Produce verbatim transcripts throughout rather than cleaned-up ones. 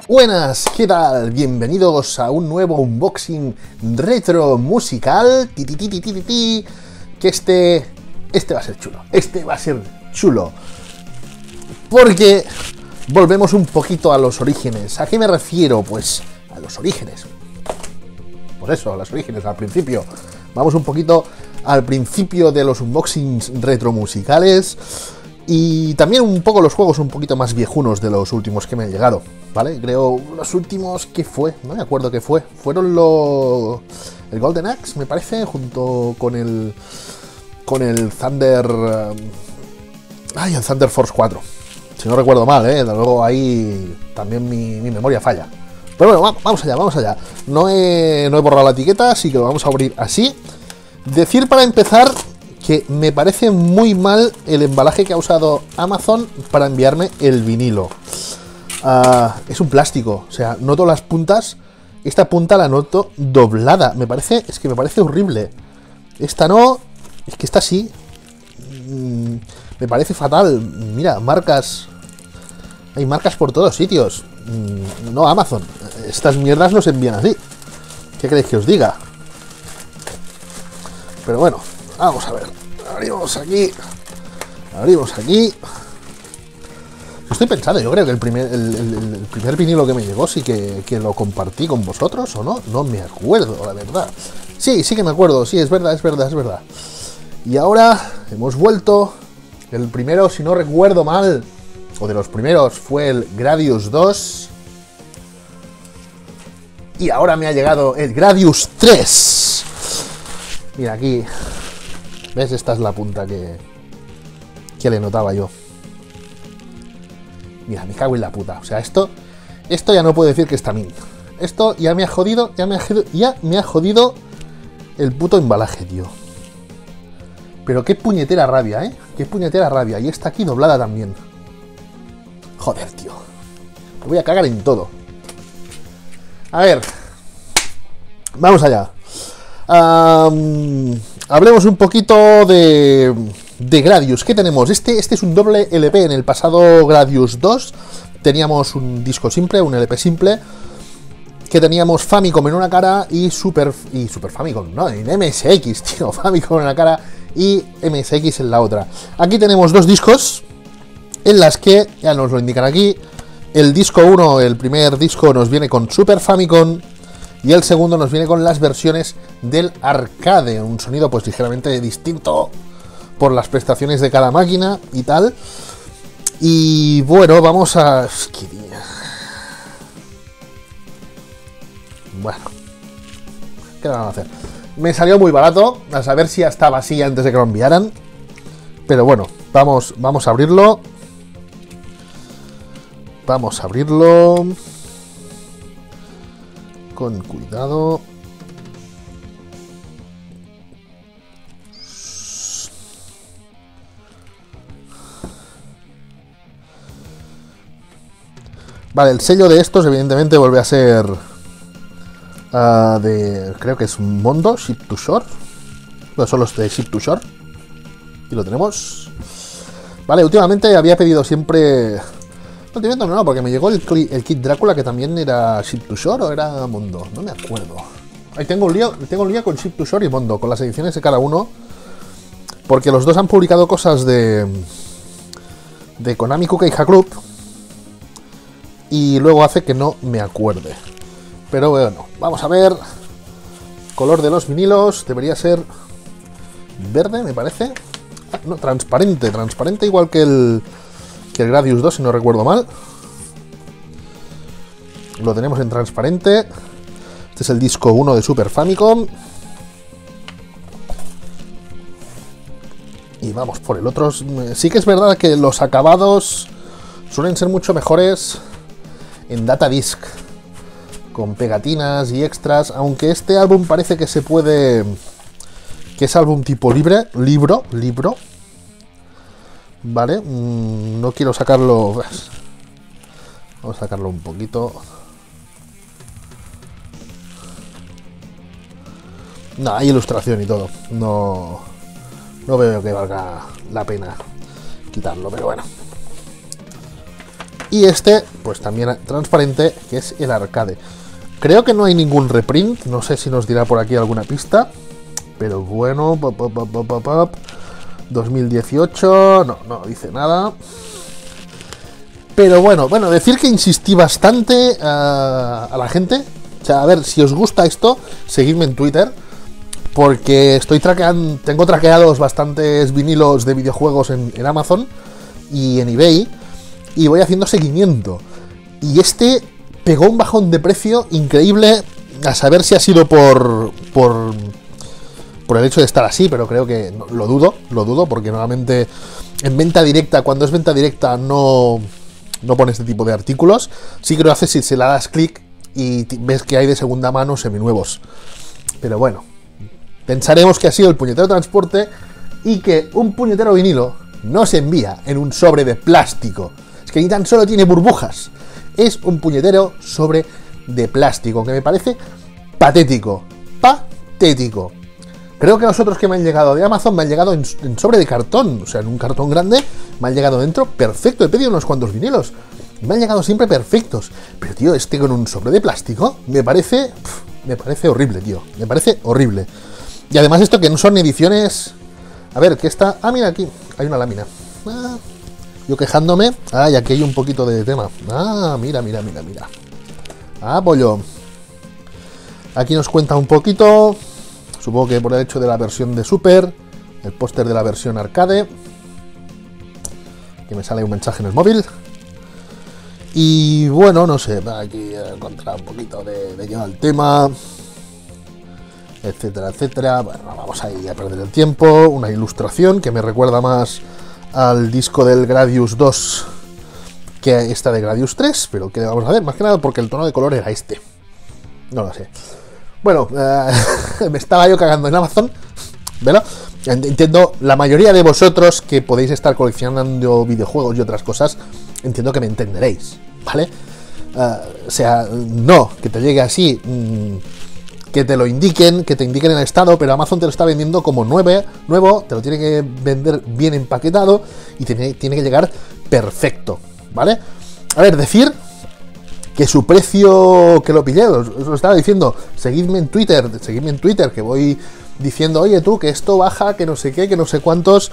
Buenas, ¿qué tal? Bienvenidos a un nuevo unboxing retro musical. Ti, ti, ti, ti, ti, ti, que este, este va a ser chulo. Este va a ser chulo. Porque volvemos un poquito a los orígenes. ¿A qué me refiero? Pues a los orígenes. Por eso, a los orígenes, al principio. Vamos un poquito al principio de los unboxings retro musicales. Y también un poco los juegos un poquito más viejunos de los últimos que me han llegado, ¿vale? Creo los últimos, ¿qué fue? No me acuerdo qué fue. Fueron los... el Golden Axe, me parece, junto con el... con el Thunder... ay, el Thunder Force cuatro. Si no recuerdo mal, ¿eh? De luego ahí también mi, mi memoria falla. Pero bueno, vamos allá, vamos allá. No he, no he borrado la etiqueta, así que lo vamos a abrir así. Decir para empezar que me parece muy mal el embalaje que ha usado Amazon para enviarme el vinilo. Uh, es un plástico, o sea, noto las puntas. Esta punta la noto doblada. Me parece, es que me parece horrible. Esta no, es que esta sí. Mm, me parece fatal. Mira, marcas. Hay marcas por todos sitios. Mm, no, Amazon. Estas mierdas no se envían así. ¿Qué queréis que os diga? Pero bueno, vamos a ver. Abrimos aquí. Abrimos aquí. Estoy pensando, yo creo que el primer, el, el, el primer vinilo que me llegó sí que, que lo compartí con vosotros, ¿o no? No me acuerdo, la verdad. Sí, sí que me acuerdo, sí, es verdad, es verdad, es verdad. Y ahora hemos vuelto. El primero, si no recuerdo mal, o de los primeros, fue el Gradius dos. Y ahora me ha llegado el Gradius tres. Mira aquí. ¿Ves? Esta es la punta que, que le notaba yo. Mira, me cago en la puta. O sea, esto esto ya no puedo decir que está min. Esto ya me ha jodido, ya me ha jodido, ya me ha jodido el puto embalaje, tío. Pero qué puñetera rabia, ¿eh? Qué puñetera rabia. Y está aquí doblada también. Joder, tío. Me voy a cagar en todo. A ver. Vamos allá. Um, hablemos un poquito de, de Gradius. ¿Qué tenemos? Este, este es un doble L P. En el pasado Gradius dos teníamos un disco simple, un L P simple, que teníamos Famicom en una cara y Super, y Super Famicom, no, en M S X, tío, Famicom en una cara y M S X en la otra. Aquí tenemos dos discos en las que, ya nos lo indican aquí, el disco uno, el primer disco, nos viene con Super Famicom. Y el segundo nos viene con las versiones del arcade, un sonido pues ligeramente distinto por las prestaciones de cada máquina y tal. Y bueno, vamos a... Bueno, ¿qué van a hacer? Me salió muy barato, a saber si ya estaba así antes de que lo enviaran. Pero bueno, vamos, vamos a abrirlo. Vamos a abrirlo... con cuidado. Vale, el sello de estos evidentemente vuelve a ser uh, de, creo que es Mondo, Ship to Shore. No, son los de Ship to Shore. Y lo tenemos. Vale, últimamente había pedido siempre... No, no, porque me llegó el, el kit Drácula, que también era Ship to Shore o era Mondo, no me acuerdo. Ahí tengo un lío, tengo un lío con Ship to Shore y Mondo, con las ediciones de cada uno, porque los dos han publicado cosas de de Konami Kukeiha Club y luego hace que no me acuerde. Pero bueno, vamos a ver. Color de los vinilos debería ser verde, me parece. Ah, no, transparente, transparente igual que el que el Gradius dos, si no recuerdo mal. Lo tenemos en transparente. Este es el disco uno de Super Famicom. Y vamos por el otro. Sí que es verdad que los acabados suelen ser mucho mejores en Datadisk, con pegatinas y extras, aunque este álbum parece que se puede... que es álbum tipo libre, libro, libro. Vale, mmm, no quiero sacarlo. Vamos a sacarlo un poquito. No, hay ilustración y todo. No, no veo que valga la pena quitarlo, pero bueno. Y este, pues también transparente, que es el arcade. Creo que no hay ningún reprint, no sé si nos dirá por aquí alguna pista, pero bueno, pop, pop, pop, pop, pop. dos mil dieciocho, no, no dice nada. Pero bueno, bueno, decir que insistí bastante a, a la gente. O sea, a ver, si os gusta esto, seguidme en Twitter, porque estoy traqueando, tengo traqueados bastantes vinilos de videojuegos en, en Amazon y en eBay, y voy haciendo seguimiento. Y este pegó un bajón de precio increíble, a saber si ha sido por por, por el hecho de estar así, pero creo que no, lo dudo, lo dudo, porque normalmente en venta directa, cuando es venta directa, no, no pone este tipo de artículos. Sí que lo hace si se la das clic y ves que hay de segunda mano seminuevos. Pero bueno, pensaremos que ha sido el puñetero transporte y que un puñetero vinilo no se envía en un sobre de plástico. Es que ni tan solo tiene burbujas. Es un puñetero sobre de plástico, que me parece patético. Patético. Creo que los otros que me han llegado de Amazon me han llegado en, en sobre de cartón. O sea, en un cartón grande me han llegado dentro perfecto. He pedido unos cuantos vinilos y me han llegado siempre perfectos. Pero, tío, este con un sobre de plástico me parece... Pff, me parece horrible, tío. Me parece horrible. Y además esto que no son ediciones... A ver, ¿qué está? Ah, mira, aquí hay una lámina. Ah, yo quejándome. Ah, y aquí hay un poquito de tema. Ah, mira, mira, mira, mira. Ah, pollo. Aquí nos cuenta un poquito. Supongo que por el hecho de la versión de Super. El póster de la versión arcade. Que me sale un mensaje en el móvil. Y bueno, no sé. Aquí encontrar un poquito de, de qué va el tema. Etcétera, etcétera. Bueno, vamos ahí a perder el tiempo. Una ilustración que me recuerda más al disco del Gradius dos que esta de Gradius tres, pero que vamos a ver, más que nada porque el tono de color era este. No lo sé. Bueno, eh, me estaba yo cagando en Amazon, ¿verdad? Entiendo, la mayoría de vosotros que podéis estar coleccionando videojuegos y otras cosas, entiendo que me entenderéis, ¿vale? Uh, o sea, no, que te llegue así... Mmm, que te lo indiquen, que te indiquen el estado, pero Amazon te lo está vendiendo como nueve, nuevo, te lo tiene que vender bien empaquetado y tiene, tiene que llegar perfecto, ¿vale? A ver, decir que su precio que lo pillé, os, os lo estaba diciendo, seguidme en Twitter, seguidme en Twitter, que voy diciendo, oye tú, que esto baja, que no sé qué, que no sé cuántos,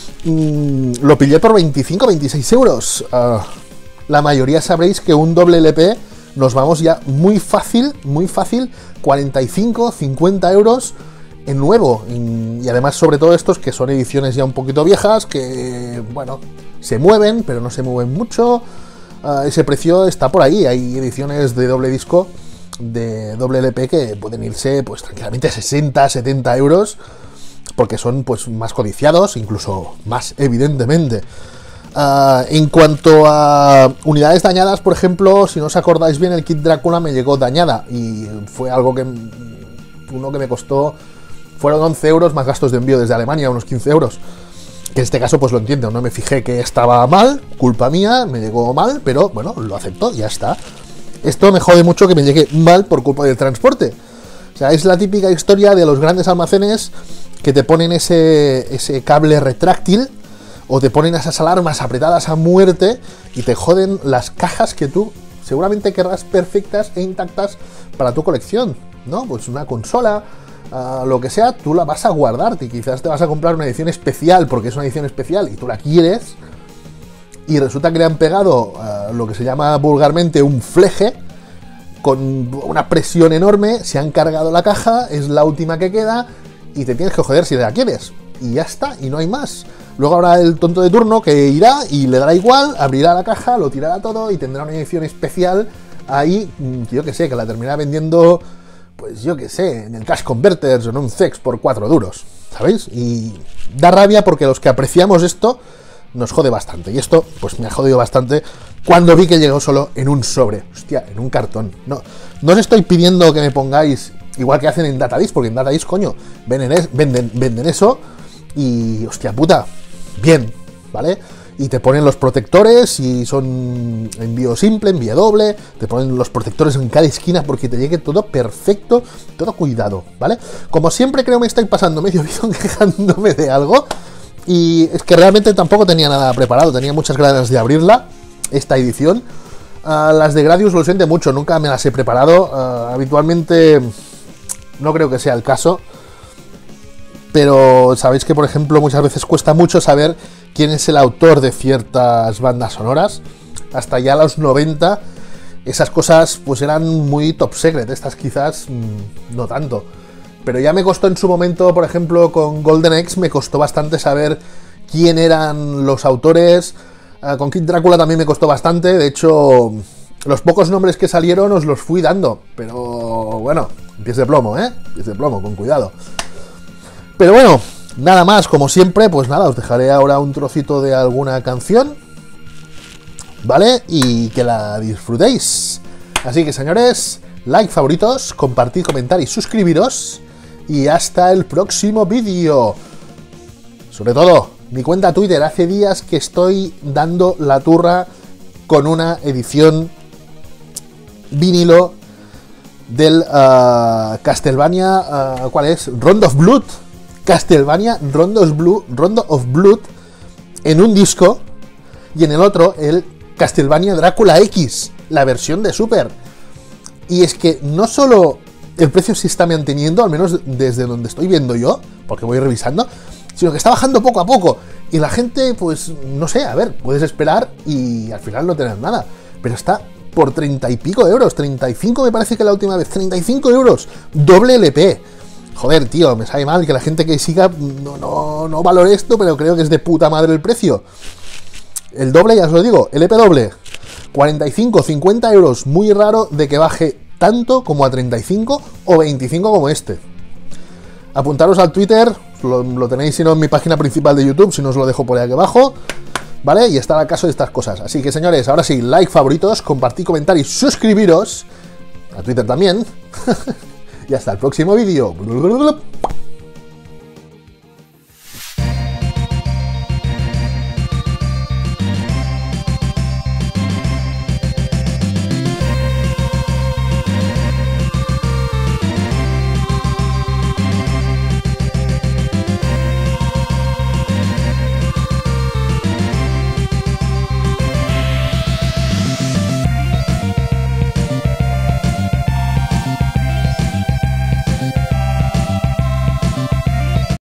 mmm, lo pillé por veinticinco, veintiséis euros. Uh, la mayoría sabréis que un doble L P nos vamos ya muy fácil, muy fácil, cuarenta y cinco, cincuenta euros en nuevo. Y además, sobre todo estos que son ediciones ya un poquito viejas, que, bueno, se mueven, pero no se mueven mucho. Uh, ese precio está por ahí. Hay ediciones de doble disco, de doble L P, que pueden irse, pues, tranquilamente a sesenta, setenta euros, porque son, pues, más codiciados, incluso más, evidentemente. Uh, en cuanto a unidades dañadas, por ejemplo, si no os acordáis bien, el kit Drácula me llegó dañada y fue algo que uno que me costó, fueron once euros más gastos de envío desde Alemania, unos quince euros, que en este caso pues lo entiendo, no me fijé que estaba mal, culpa mía, me llegó mal, pero bueno, lo acepto, ya está. Esto me jode mucho que me llegue mal por culpa del transporte. O sea, es la típica historia de los grandes almacenes que te ponen ese, ese cable retráctil, o te ponen esas alarmas apretadas a muerte y te joden las cajas que tú seguramente querrás perfectas e intactas para tu colección, ¿no? Pues una consola, uh, lo que sea, tú la vas a guardar y quizás te vas a comprar una edición especial porque es una edición especial y tú la quieres y resulta que le han pegado uh, lo que se llama vulgarmente un fleje con una presión enorme, se han cargado la caja, es la última que queda y te tienes que joder si la quieres y ya está, y no hay más. Luego habrá el tonto de turno que irá y le dará igual, abrirá la caja, lo tirará todo y tendrá una edición especial ahí, yo que sé, que la terminará vendiendo, pues yo que sé, en el Cash Converters o en un Cex por cuatro duros, ¿sabéis? Y da rabia porque los que apreciamos esto nos jode bastante. Y esto, pues me ha jodido bastante cuando vi que llegó solo en un sobre, hostia, en un cartón. No, no os estoy pidiendo que me pongáis, igual que hacen en Datadisc, porque en Datadisc, coño, venden, es, venden, venden eso y, hostia puta, bien, ¿vale? Y te ponen los protectores, y son envío simple, envío doble, te ponen los protectores en cada esquina porque te llegue todo perfecto, todo cuidado, ¿vale? Como siempre creo me estoy pasando medio vídeo quejándome de algo, y es que realmente tampoco tenía nada preparado, tenía muchas ganas de abrirla, esta edición. Uh, las de Gradius lo siento mucho, nunca me las he preparado. Uh, habitualmente no creo que sea el caso. Pero sabéis que, por ejemplo, muchas veces cuesta mucho saber quién es el autor de ciertas bandas sonoras. Hasta ya los noventa, esas cosas pues eran muy top secret. Estas quizás mmm, no tanto. Pero ya me costó en su momento, por ejemplo, con Golden Axe, me costó bastante saber quién eran los autores. Uh, con Kid Drácula también me costó bastante. De hecho, los pocos nombres que salieron os los fui dando. Pero bueno, pies de plomo, ¿eh? Pies de plomo, con cuidado. Pero bueno, nada más, como siempre, pues nada, os dejaré ahora un trocito de alguna canción, ¿vale? Y que la disfrutéis. Así que, señores, like, favoritos, compartid, comentar y suscribiros. Y hasta el próximo vídeo. Sobre todo, mi cuenta Twitter, hace días que estoy dando la turra con una edición vinilo del uh, Castlevania, uh, ¿cuál es? Rondo of Blood. Castlevania Rondo of Blood, Rondo of Blood en un disco, y en el otro el Castlevania Drácula X, la versión de Super. Y es que no solo el precio se está manteniendo, al menos desde donde estoy viendo yo, porque voy revisando, sino que está bajando poco a poco. Y la gente, pues, no sé, a ver, puedes esperar y al final no tener nada. Pero está por treinta y pico euros, treinta y cinco me parece que la última vez, treinta y cinco euros, doble L P. Joder, tío, me sabe mal que la gente que siga no, no, no valore esto, pero creo que es de puta madre el precio. El doble, ya os lo digo, L P doble, cuarenta y cinco, cincuenta euros, muy raro de que baje tanto como a treinta y cinco o veinticinco como este. Apuntaros al Twitter, lo, lo tenéis si no en mi página principal de YouTube, si no os lo dejo por ahí aquí abajo, ¿vale? Y estar al caso de estas cosas. Así que, señores, ahora sí, like, favoritos, compartid, comentar y suscribiros. A Twitter también. Y hasta el próximo vídeo.